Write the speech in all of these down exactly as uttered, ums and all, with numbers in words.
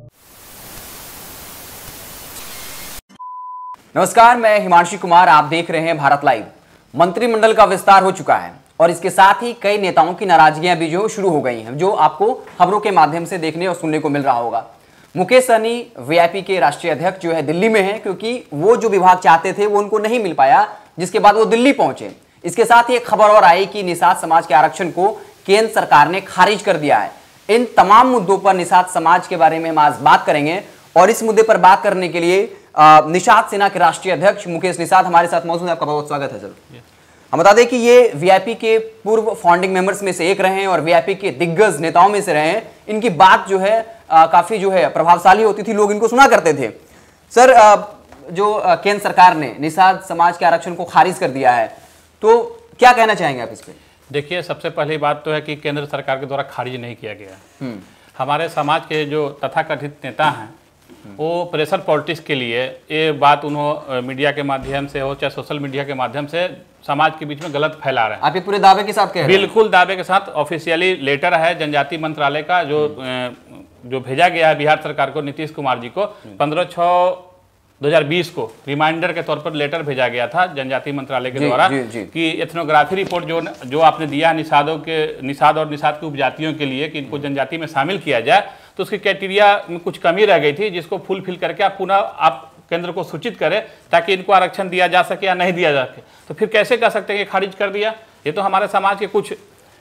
नमस्कार, मैं हिमांशु कुमार, आप देख रहे हैं भारत लाइव। मंत्रिमंडल का विस्तार हो चुका है और इसके साथ ही कई नेताओं की नाराजगियां भी जो शुरू हो गई हैं, जो आपको खबरों के माध्यम से देखने और सुनने को मिल रहा होगा। मुकेश सहनी वीआईपी के राष्ट्रीय अध्यक्ष जो है दिल्ली में है, क्योंकि वो जो विभाग चाहते थे वो उनको नहीं मिल पाया, जिसके बाद वो दिल्ली पहुंचे। इसके साथ ही एक खबर और आई कि निषाद समाज के आरक्षण को केंद्र सरकार ने खारिज कर दिया है। इन तमाम मुद्दों पर निषाद समाज के बारे में हम आज बात करेंगे और इस मुद्दे पर बात करने के लिए निषाद सेना के राष्ट्रीय अध्यक्ष मुकेश निषाद हमारे साथ मौजूद है। आपका बहुत स्वागत है सर। हम बता दें कि ये वीआईपी के पूर्व फाउंडिंग मेंबर्स में से एक रहे हैं और वीआईपी के दिग्गज नेताओं में से रहे हैं। इनकी बात जो है आ, काफी जो है प्रभावशाली होती थी, लोग इनको सुना करते थे। सर, आ, जो आ, केंद्र सरकार ने निषाद समाज के आरक्षण को खारिज कर दिया है, तो क्या कहना चाहेंगे आप इस पे? देखिए, सबसे पहली बात तो है कि केंद्र सरकार के द्वारा खारिज नहीं किया गया। हमारे समाज के जो तथाकथित नेता हैं वो प्रेशर पॉलिटिक्स के लिए ये बात उन्होंने मीडिया के माध्यम से हो चाहे सोशल मीडिया के माध्यम से समाज के बीच में गलत फैला रहे हैं। आप ये पूरे दावे के साथ कह रहे हैं? बिल्कुल दावे के साथ। ऑफिशियली लेटर है जनजातीय मंत्रालय का जो जो भेजा गया है बिहार सरकार को, नीतीश कुमार जी को पंद्रह छः दो हज़ार बीस को रिमाइंडर के तौर पर लेटर भेजा गया था जनजातीय मंत्रालय के द्वारा कि एथनोग्राफी रिपोर्ट जो जो आपने दिया है निषादों के निषाद और निषाद की उपजातियों के लिए कि इनको जनजाति में शामिल किया जाए, तो उसकी क्राइटेरिया में कुछ कमी रह गई थी, जिसको फुलफिल करके आप पुनः आप केंद्र को सूचित करें ताकि इनको आरक्षण दिया जा सके या नहीं दिया जा सके। तो फिर कैसे कह सकते हैं कि खारिज कर दिया? ये तो हमारे समाज के कुछ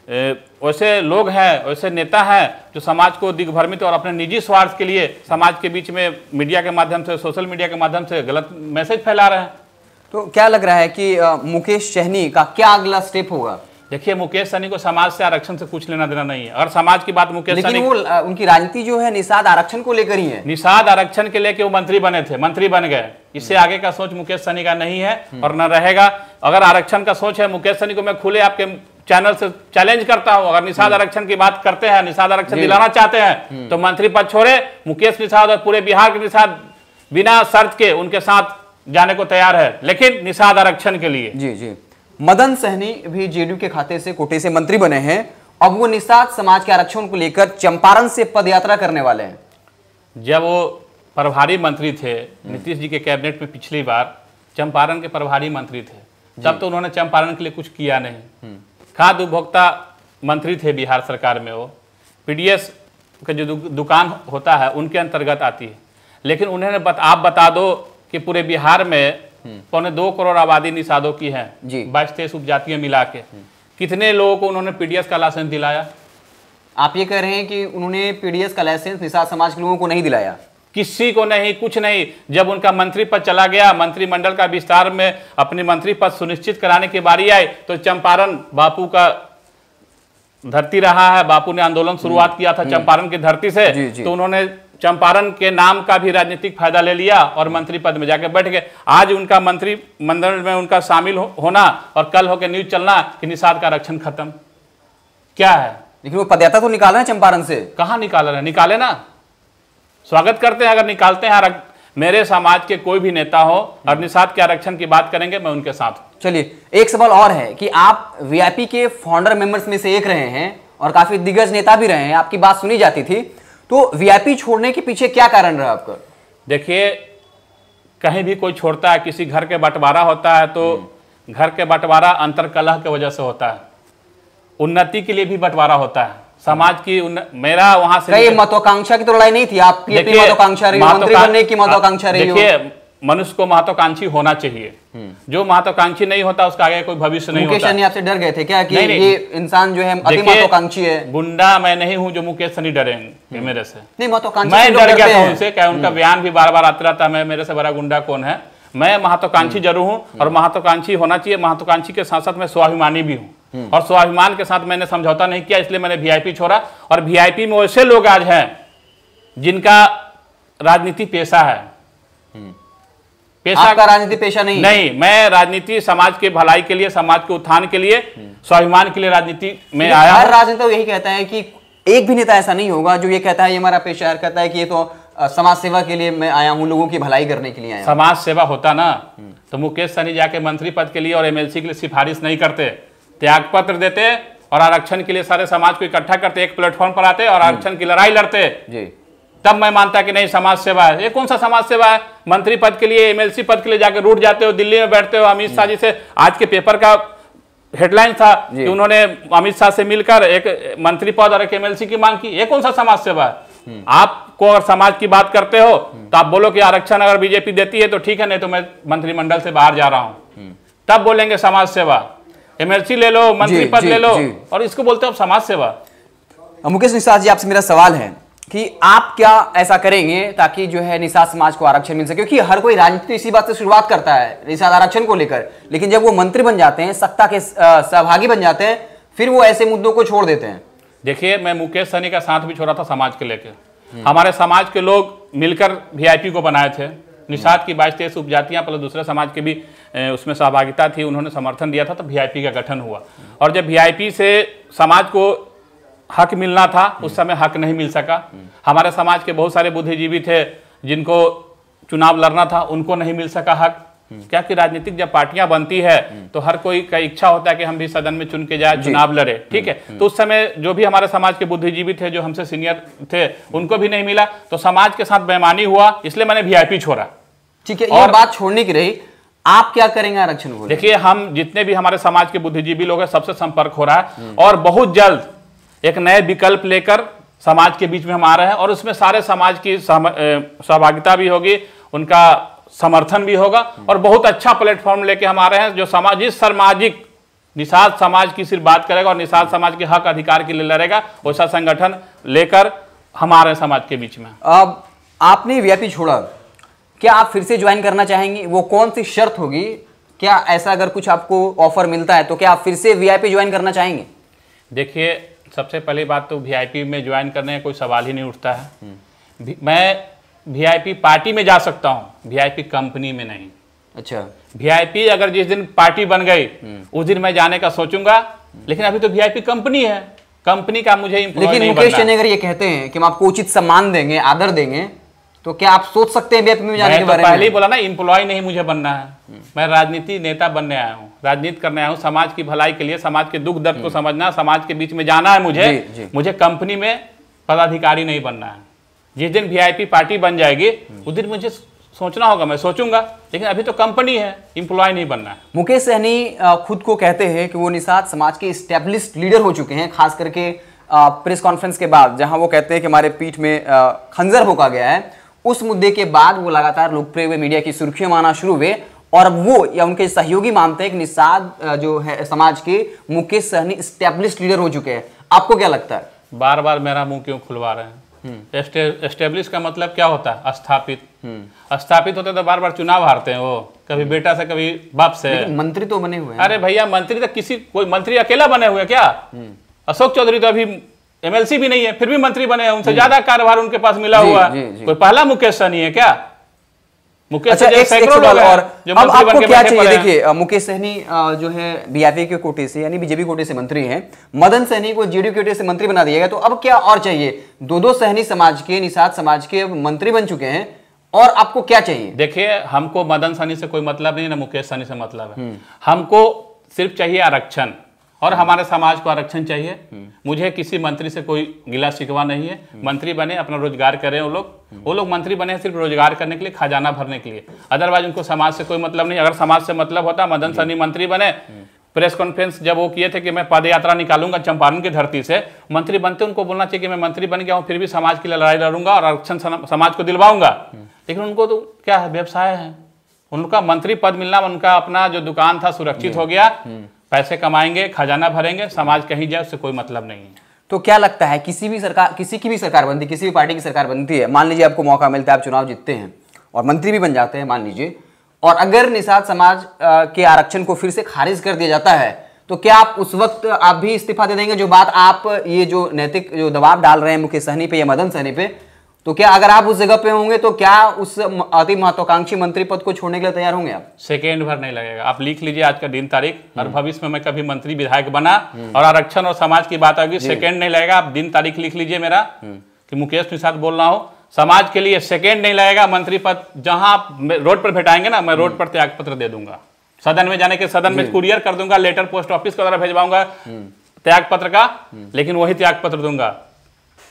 वैसे लोग हैं, वैसे नेता हैं जो समाज को दिग्भ्रमित और अपने निजी स्वार्थ के लिए समाज के बीच में मीडिया के माध्यम से, सोशल मीडिया के माध्यम से गलत मैसेज फैला रहे हैं। तो क्या लग रहा है कि मुकेश सहनी का क्या अगला स्टेप होगा? देखिए, मुकेश सहनी को समाज से आरक्षण से कुछ लेना देना नहीं है। और समाज की बात मुकेश सहनी, वो उनकी राजनीति जो है निषाद आरक्षण को लेकर ही है। निषाद आरक्षण के लेकर वो मंत्री बने थे, मंत्री बन गए। इससे आगे का सोच मुकेश सहनी का नहीं है और न रहेगा। अगर आरक्षण का सोच है मुकेश सहनी को मैं खुले आपके चैनल से चैलेंज करता हूं, अगर निषाद आरक्षण की बात करते हैं, निषाद आरक्षण दिलाना चाहते हैं तो मंत्री पद छोड़े। मुकेश निषाद और पूरे बिहार के निषाद बिना शर्त के उनके साथ जाने को तैयार है, लेकिन निषाद आरक्षण के लिए। जी जी मदन सहनी भी जेडीयू के खाते से कोटे से मंत्री बने हैं। अब वो निषाद समाज के आरक्षण को लेकर चंपारण से पदयात्रा करने वाले हैं। जब वो प्रभारी मंत्री थे नीतीश जी के कैबिनेट में, पिछली बार चंपारण के प्रभारी मंत्री थे, तब तो उन्होंने चंपारण के लिए कुछ किया नहीं। खाद्य उपभोक्ता मंत्री थे बिहार सरकार में, वो पीडीएस का जो दुकान होता है उनके अंतर्गत आती है। लेकिन उन्होंने बत, आप बता दो कि पूरे बिहार में पौने दो करोड़ आबादी निषादों की है, बाईस तेईस उपजातियां मिला के, कितने लोगों को उन्होंने पीडीएस का लाइसेंस दिलाया? आप ये कह रहे हैं कि उन्होंने पीडीएस का लाइसेंस निषाद समाज के लोगों को नहीं दिलाया? किसी को नहीं, कुछ नहीं। जब उनका मंत्री पद चला गया, मंत्रिमंडल का विस्तार में अपने मंत्री पद सुनिश्चित कराने की बारी आई, तो चंपारण बापू का धरती रहा है। बापू ने आंदोलन शुरुआत किया था चंपारण की धरती से, जी, जी। तो उन्होंने चंपारण के नाम का भी राजनीतिक फायदा ले लिया और मंत्री पद में जाकर बैठ गए। आज उनका मंत्रिमंडल में उनका शामिल हो, होना और कल होकर न्यूज चलना कि निषाद का आरक्षण खत्म, क्या है? लेकिन वो पदयात्रा तो निकाल रहे हैं चंपारण से। कहाँ निकाल रहे हैं? निकाले ना, स्वागत करते हैं अगर निकालते हैं। मेरे समाज के कोई भी नेता हो और निषाद के आरक्षण की बात करेंगे, मैं उनके साथ हूं। चलिए, एक सवाल और है कि आप वीआईपी के फाउंडर मेंबर्स में से एक रहे हैं और काफी दिग्गज नेता भी रहे हैं, आपकी बात सुनी जाती थी, तो वीआईपी छोड़ने के पीछे क्या कारण रहा आपका? देखिए, कहीं भी कोई छोड़ता है, किसी घर के बंटवारा होता है तो घर के बंटवारा अंतरकलह की वजह से होता है, उन्नति के लिए भी बंटवारा होता है समाज की। मेरा वहां से कई महत्वाकांक्षा की तो लड़ाई नहीं थी, आपकी अपनी महत्वाकांक्षा रही, मंत्री बनने की महत्वाकांक्षा रही। देखिए, मनुष्य को महत्वाकांक्षी होना चाहिए, जो महत्वाकांक्षी नहीं होता उसका आगे कोई भविष्य नहीं होता। मुकेश सहनी आपसे डर गए थे क्या कि नहीं, नहीं, ये इंसान जो है अति महत्वाकांक्षी है? गुंडा मैं नहीं हूं जो मुकेश सहनी डरेंगे मेरे से। नहीं, महत्वाकांक्षी मैं डर गया था उनसे, क्या उनका बयान भी बार बार आता रहता, मैं मेरे से बड़ा गुंडा कौन है। मैं महत्वाकांक्षी जरूर हूं और महत्वाकांक्षी होना चाहिए। महत्वाकांक्षी के साथ साथ मैं स्वाभिमानी भी हूं और स्वाभिमान के साथ मैंने समझौता नहीं किया, इसलिए मैंने वीआईपी छोड़ा। और वीआईपी में वैसे लोग आज हैं जिनका राजनीति पेशा है। पेशा आपका राजनीति पेशा नहीं? नहीं, मैं राजनीति समाज के भलाई के लिए, समाज के उत्थान के लिए, स्वाभिमान के लिए राजनीति में आया। हर राजनेता तो यही कहता है कि एक भी नेता ऐसा नहीं होगा जो ये कहता है ये हमारा पेशा है, कहता है कि ये तो समाज सेवा के लिए मैं आया हूं, लोगों की भलाई करने के लिए आया हूं। समाज सेवा होता ना तो मुकेश सहनी जाके मंत्री पद के लिए और एमएलसी के लिए सिफारिश नहीं करते, त्याग पत्र देते और आरक्षण के लिए सारे समाज को इकट्ठा करते, एक प्लेटफॉर्म पर आते और आरक्षण की लड़ाई लड़ते, तब मैं मानता कि नहीं समाज सेवा है। ये कौन सा समाज सेवा है? मंत्री पद के लिए, एमएलसी पद के लिए जाकर रूठ जाते हो, दिल्ली में बैठते हो। अमित शाह जी से आज के पेपर का हेडलाइन था कि उन्होंने अमित शाह से मिलकर एक मंत्री पद और एक एमएलसी की मांग की। ये कौन सा समाज सेवा है? आपको अगर समाज की बात करते हो तो आप बोलो कि आरक्षण अगर बीजेपी देती है तो ठीक है, नहीं तो मैं मंत्रिमंडल से बाहर जा रहा हूं, तब बोलेंगे समाज सेवा। एमएलसी ले लो, मंत्री पद ले लो, और इसको बोलते हो समाज सेवा। मुकेश निषाद जी, आपसे मेरा सवाल है कि आप क्या ऐसा करेंगे ताकि जो है निषाद समाज को आरक्षण मिल सके? क्योंकि हर कोई राजनीति इसी बात से शुरुआत करता है, निषाद आरक्षण को लेकर, लेकिन जब वो मंत्री बन जाते हैं, सत्ता के सहभागी बन जाते हैं, फिर वो ऐसे मुद्दों को छोड़ देते हैं। देखिए, मैं मुकेश सहनी का साथ भी छोड़ा था समाज के लेकर। हमारे समाज के लोग मिलकर वीआईपी को बनाए थे। निषाद की बाईस तेईस उपजातियां प्लस दूसरे समाज के भी उसमें सहभागिता थी, उन्होंने समर्थन दिया था, तो वीआईपी का गठन हुआ। और जब वीआईपी से समाज को हक मिलना था, उस समय हक नहीं मिल सका। हमारे समाज के बहुत सारे बुद्धिजीवी थे जिनको चुनाव लड़ना था, उनको नहीं मिल सका हक। क्या कि राजनीतिक जब पार्टियां बनती है तो हर कोई का इच्छा होता है कि हम भी सदन में चुन के जाए, चुनाव लड़े, ठीक है। तो उस समय जो भी हमारे समाज के बुद्धिजीवी थे, जो हमसे सीनियर थे, उनको भी नहीं मिला, तो समाज के साथ बेईमानी हुआ, इसलिए मैंने वीआईपी छोड़ा। ठीक है, और बात छोड़ने की रही, आप क्या करेंगे आरक्षण को? देखिए, हम जितने भी हमारे समाज के बुद्धिजीवी लोग हैं, सबसे संपर्क हो रहा है और बहुत जल्द एक नए विकल्प लेकर समाज के बीच में हम आ रहे हैं, और उसमें सारे समाज की सहभागिता भी होगी, उनका समर्थन भी होगा, और बहुत अच्छा प्लेटफॉर्म लेके हम आ रहे हैं जो समाज जिस सामाजिक निषाद समाज की सिर्फ बात करेगा और निषाद समाज के हक अधिकार के लिए लड़ेगा, वैसा संगठन लेकर हम आ रहे हैं समाज के बीच में। अब आपने वीआईपी छोड़ा, क्या आप फिर से ज्वाइन करना चाहेंगे? वो कौन सी शर्त होगी? क्या ऐसा अगर कुछ आपको ऑफर मिलता है तो क्या आप फिर से वीआईपी ज्वाइन करना चाहेंगे? देखिए, सबसे पहली बात तो वीआईपी में ज्वाइन करने का कोई सवाल ही नहीं उठता है। मैं वीआईपी पार्टी में जा सकता हूं, वीआईपी कंपनी में नहीं। अच्छा, वीआईपी अगर जिस दिन पार्टी बन गई उस दिन मैं जाने का सोचूंगा, लेकिन अभी तो वीआईपी कंपनी है, कंपनी का मुझे एम्प्लॉय नहीं बनना। लेकिन मुकेश सहनी अगर ये कहते हैं कि हम आपको उचित सम्मान देंगे, आदर देंगे, तो क्या आप सोच सकते हैं वीआईपी में जाने के बारे में? पहले ही बोला ना, एम्प्लॉय नहीं मुझे बनना है, मैं राजनीति नेता बनने आया हूँ, राजनीति करने आया हूँ, समाज की भलाई के लिए, समाज के दुख दर्द को समझना, समाज के बीच में जाना है मुझे। जी, जी। मुझे कंपनी में पदाधिकारी नहीं बनना है। जिस दिन वीआईपी पार्टी बन जाएगी उस दिन मुझे सोचना होगा, मैं सोचूंगा, लेकिन अभी तो कंपनी है, एम्प्लॉय नहीं बनना है। मुकेश सहनी खुद को कहते हैं कि वो निषाद समाज के एस्टेब्लिश्ड लीडर हो चुके हैं, खास करके प्रेस कॉन्फ्रेंस के बाद जहां वो कहते हैं कि हमारे पीठ में खंजर भोंका गया है, उस मुद्दे के बाद वो लगातार लोकप्रिय हुए, मीडिया की सुर्खियों में आना शुरू हुए, और अब वो या उनके सहयोगी मानते हैं कि निषाद जो है समाज के मुकेश सहनी एस्टेब्लिश्ड लीडर हो चुके हैं। आपको क्या लगता है? बार बार मेरा मुंह क्यों खुलवा रहे हैं? एस्टेब्लिश का मतलब क्या होता है? स्थापित। स्थापित होते तो बार बार चुनाव हारते हैं, वो कभी बेटा से कभी बाप से। मंत्री तो बने हुए हैं। अरे भैया, मंत्री तो किसी कोई मंत्री अकेला बने हुए क्या? अशोक चौधरी तो अभी एमएलसी भी नहीं है, फिर भी मंत्री बने हैं, उनसे ज्यादा कार्यभार उनके पास मिला हुआ है। कोई पहला मुकेश सहनी है क्या? मुकेश अच्छा, एक सैकड़ों लोग और अब आपको क्या चाहिए? देखिए, मुकेश सहनी जो है बीआईपी के कोटे से यानी बीजेपी कोटे से मंत्री हैं, मदन सहनी को जेडीयू कोटे से मंत्री बना दिया गया, तो अब क्या और चाहिए? दो दो सहनी समाज के, निषाद समाज के मंत्री बन चुके हैं, और आपको क्या चाहिए? देखिए, हमको मदन सहनी से कोई मतलब नहीं, ना मुकेश सहनी से मतलब है। हमको सिर्फ चाहिए आरक्षण, और हमारे समाज को आरक्षण चाहिए। मुझे किसी मंत्री से कोई गिला शिकवा नहीं है। मंत्री बने, अपना रोजगार करें वो लोग वो लोग मंत्री बने सिर्फ रोजगार करने के लिए, खजाना भरने के लिए, अदरवाइज उनको समाज से कोई मतलब नहीं। अगर समाज से मतलब होता, मदन सहनी मंत्री बने, प्रेस कॉन्फ्रेंस जब वो किए थे कि मैं पद यात्रा निकालूंगा चंपारण की धरती से, मंत्री बनते उनको बोलना चाहिए कि मैं मंत्री बन गया हूँ, फिर भी समाज के लिए लड़ाई लड़ूंगा और आरक्षण समाज को दिलवाऊंगा। लेकिन उनको तो क्या है, व्यवसाय है, उनका मंत्री पद मिलना, उनका अपना जो दुकान था सुरक्षित हो गया, पैसे कमाएंगे, खजाना भरेंगे, समाज कहीं जाए उससे कोई मतलब नहीं है। तो क्या लगता है, किसी भी सरकार, किसी की भी सरकार बनती, किसी भी पार्टी की सरकार बनती है, मान लीजिए आपको मौका मिलता है, आप चुनाव जीतते हैं और मंत्री भी बन जाते हैं मान लीजिए, और अगर निषाद समाज के आरक्षण को फिर से खारिज कर दिया जाता है, तो क्या आप उस वक्त आप भी इस्तीफा दे देंगे? जो बात आप ये जो नैतिक जो दबाव डाल रहे हैं मुकेश सहनी पे या मदन सहनी पे, तो क्या अगर आप उस जगह पे होंगे तो क्या उस अति महत्वाकांक्षी मंत्री पद को छोड़ने के लिए तैयार होंगे आप? सेकेंड भर नहीं लगेगा। आप लिख लीजिए आज का दिन तारीख, और भविष्य में मैं कभी मंत्री विधायक बना और आरक्षण और समाज की बात आएगी, सेकेंड नहीं लगेगा। आप दिन तारीख लिख लीजिए मेरा कि मुकेश निषाद बोल रहा हूँ, समाज के लिए सेकेंड नहीं लगेगा। मंत्री पद जहां आप रोड पर भेटाएंगे ना, मैं रोड पर त्याग पत्र दे दूंगा। सदन में जाने के सदन में कुरियर कर दूंगा, लेटर पोस्ट ऑफिस के द्वारा भेजवाऊंगा त्याग पत्र का, लेकिन वही त्याग पत्र दूंगा।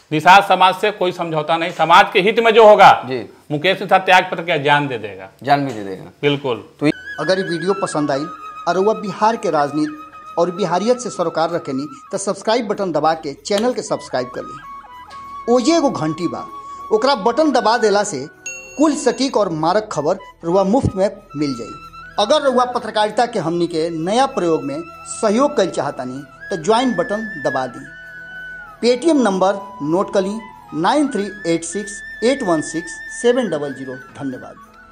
निषाद समाज से कोई समझौता नहीं, समाज के हित में जो होगा जी मुकेश निषाद त्याग पत्र का जान दे देगा, जान भी दे देगा। बिल्कुल। तो अगर ये वीडियो पसंद आई और वह बिहार के राजनीति और बिहारियत से सरोकार रखेनी तो सब्सक्राइब बटन दबा के चैनल के सब्सक्राइब कर ली। ओजे एगो घंटी बा, ओकरा बटन दबा देला से कुल सटीक और मारक खबर रुआ मुफ्त में मिल जाई। अगर रुआ पत्रकारिता के हमनी के नया प्रयोग में सहयोग कर चाहतानी तो ज्वाइन बटन दबा दी। पेटीएम नंबर नोट कर ली nine three eight six eight one six seven double zero. धन्यवाद।